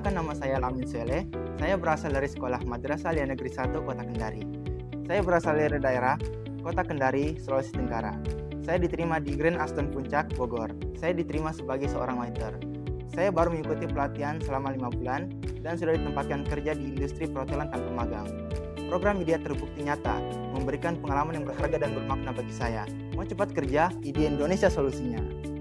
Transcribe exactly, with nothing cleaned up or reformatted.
Perkenalkan, nama saya Lamin Sele. Saya berasal dari Sekolah Madrasah Alia Negeri satu Kota Kendari. Saya berasal dari daerah Kota Kendari, Sulawesi Tenggara. Saya diterima di Grand Aston Puncak, Bogor. Saya diterima sebagai seorang waiter. Saya baru mengikuti pelatihan selama lima bulan dan sudah ditempatkan kerja di industri perhotelan tanpa magang. Program Idea terbukti nyata, memberikan pengalaman yang berharga dan bermakna bagi saya. Mau cepat kerja, Idea Indonesia solusinya.